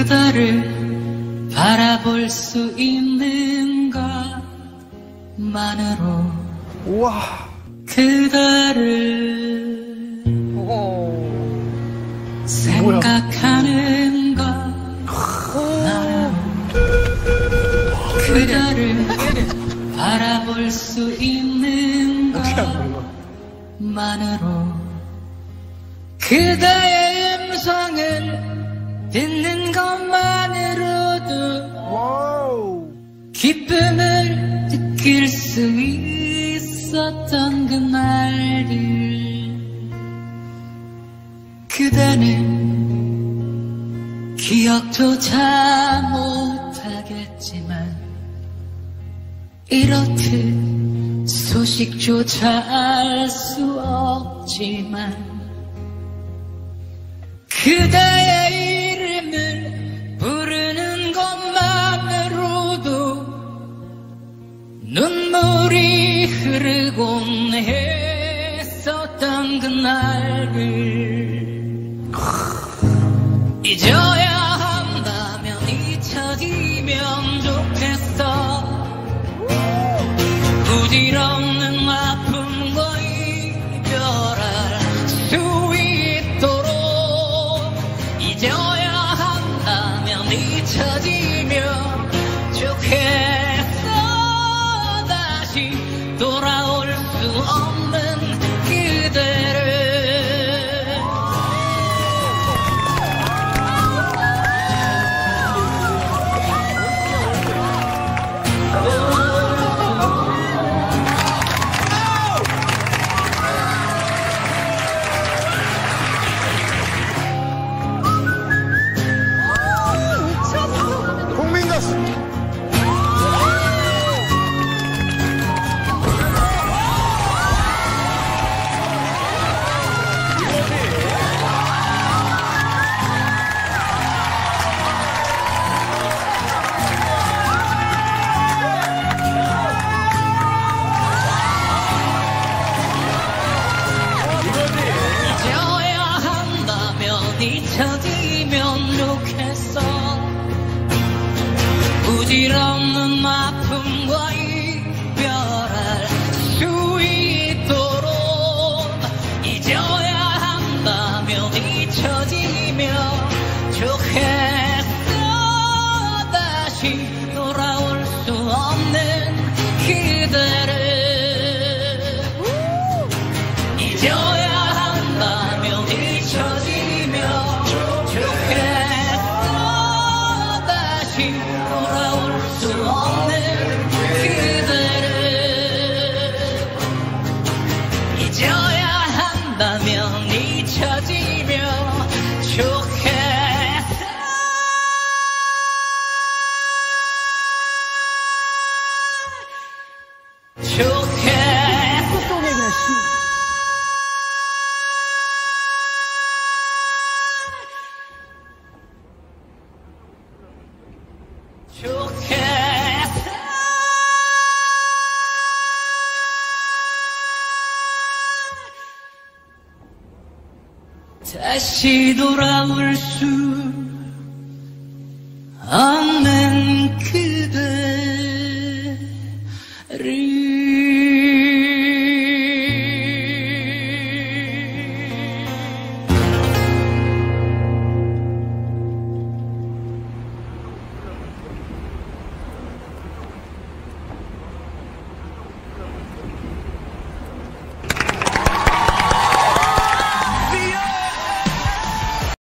그대를 바라볼 수 있는 것만으로 우와. 그대를 생각하는 것만으로 그대를 바라볼 수 있는 것만으로 그대의 음성을 듣는 것만으로도 기쁨을 느낄 수 있었던 그날들 그대는 기억조차 못하겠지만 이렇듯 소식조차 알 수 없지만 그대의 이름을 부르는 것만으로도 눈물이 흐르곤 했었던 그날을 잊어야 한다면 잊혀지면 좋겠어 부질없는 아픔과 이별할 수 있도록 잊어야 한다면 잊혀지면 좋겠어 다시 돌아올 수 없는 그대를 잊혀지면 좋겠어 부질없는 아픔과 이별할 수 있도록 잊어야 한다면 잊혀지면 좋겠어 다시 돌아올 수 없는 그대를 잊어야 한다면 잊혀지면 돌아올 수 없는 그대를 잊어야 한다면 잊혀지면 좋겠어 다시 돌아올 수 없네